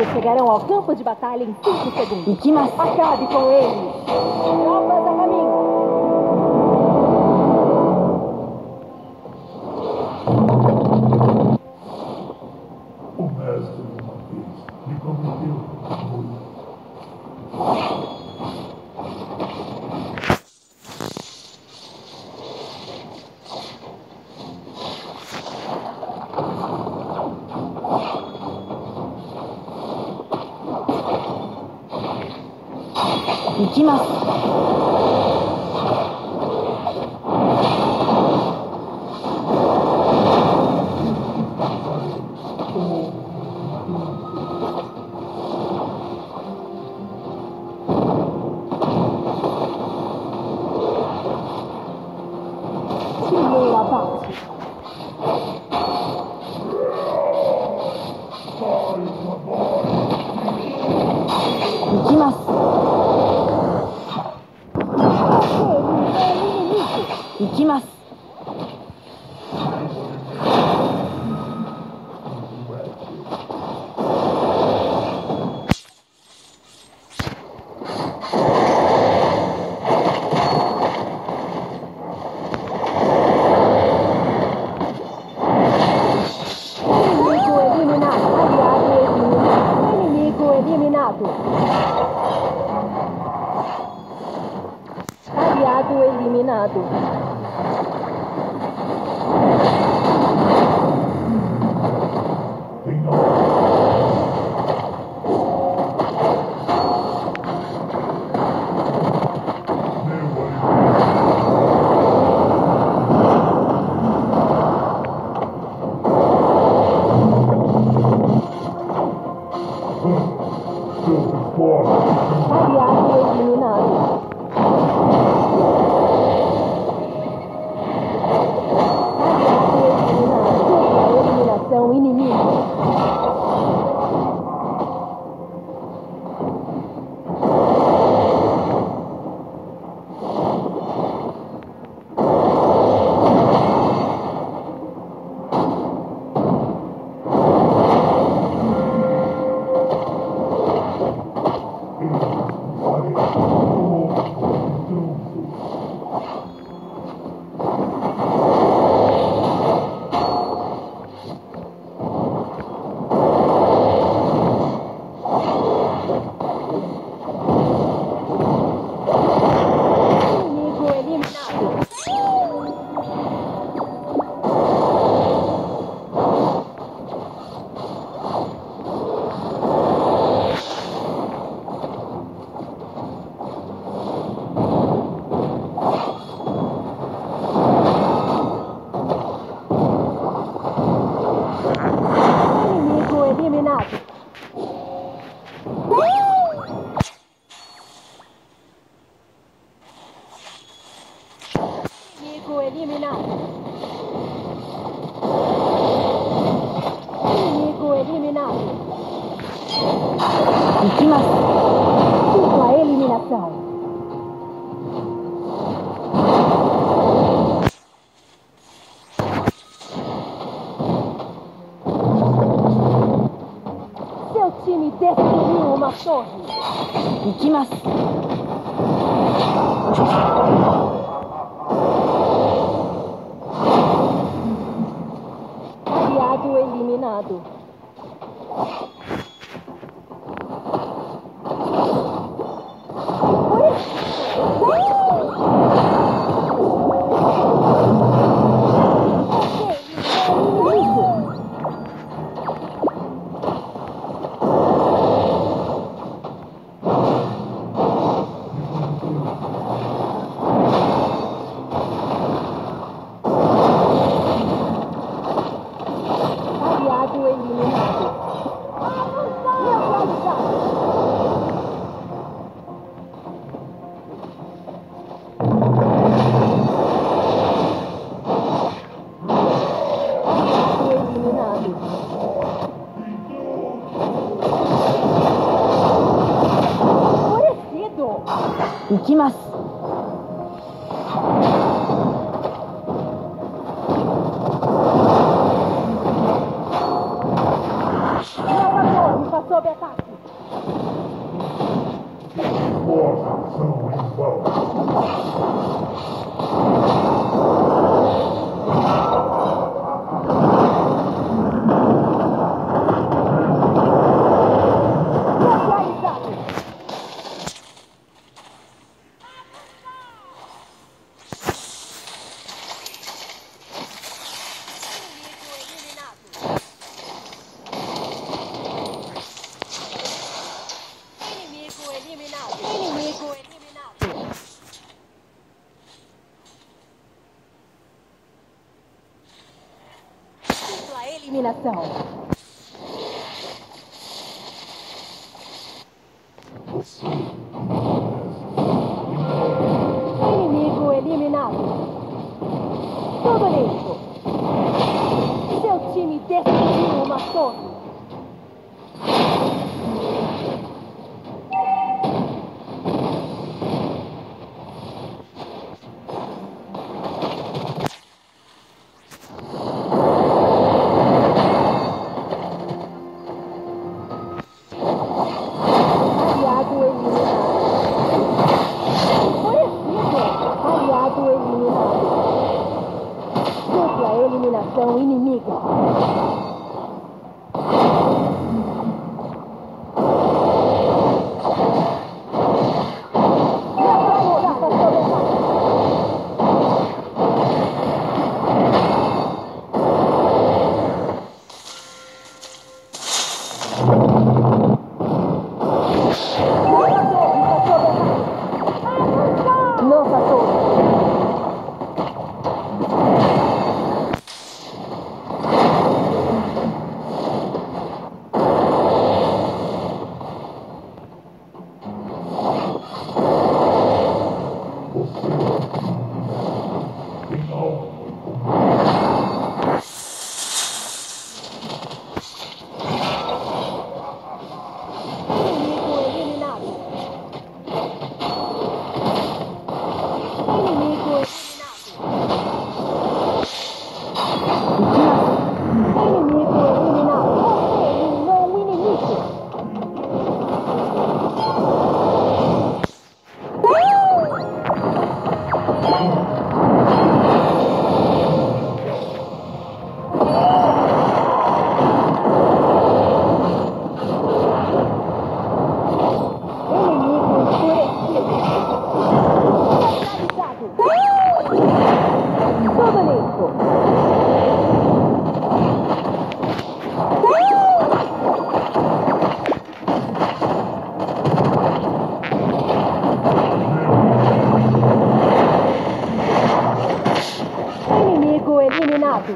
inimigos chegarão ao campo de batalha em 5 segundos. Acabe com eles. Tropas a caminho. O mestre uma vez me prometeu muito. Aliado eliminado. Aliado eliminado. Eliminação inimigo. Inimigo eliminado. Dupla eliminação. Seu time destruiu uma torre. Aliado eliminado. está sob ataque. Forças são em vão. Neutralizado. Inimigo eliminado. Inimigo eliminado. Dupla eliminação. Inimigo eliminado. Tudo limpo. Seu time destruiu uma torre. Aliado eliminado. Aliado eliminado. Dupla eliminação inimiga. Nossa torre. Inimigo eliminado. Inimigo eliminado. Inimigo eliminado. Você eliminou um inimigo. Inimigo enfurecido. Neutralizado. Tudo limpo. Inimigo eliminado.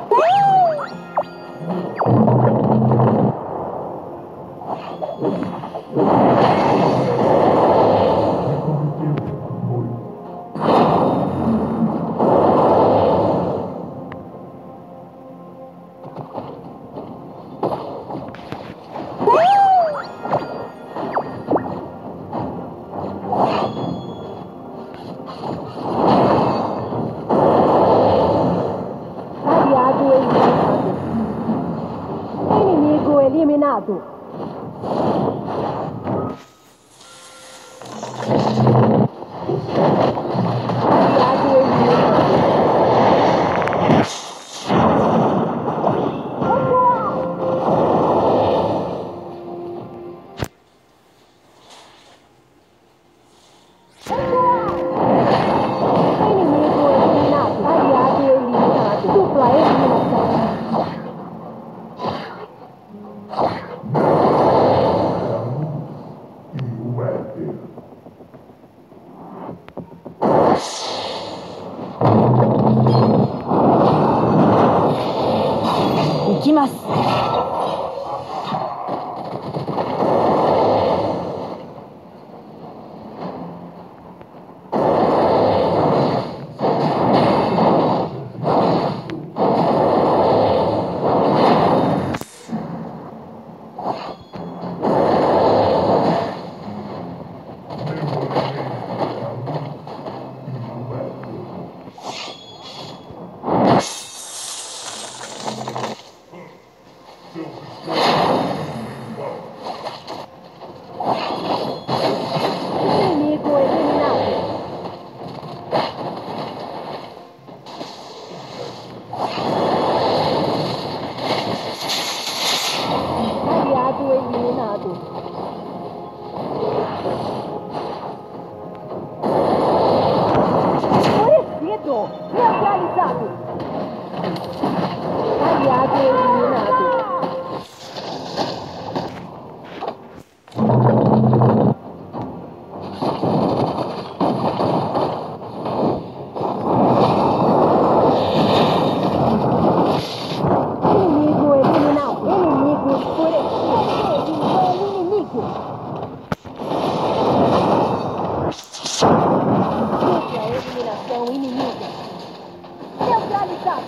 Aliado eliminado. Inimigo eliminado. Aliado Inimigo eliminado. Aliado eliminado. Dupla eliminação. E o éter. eliminado. Enfurecido! Neutralizado! Aliado eliminado. Inimigo eliminado. Inimigo enfurecido. Eliminou o inimigo. Dupla eliminação inimiga. Neutralizado.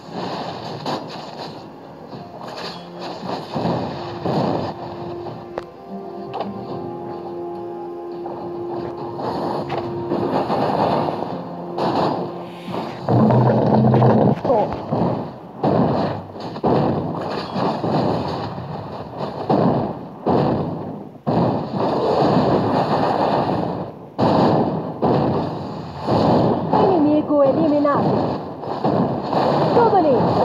Inimigo eliminado. Tudo limpo.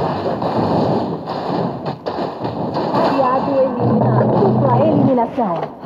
Aliado eliminado. Dupla eliminação.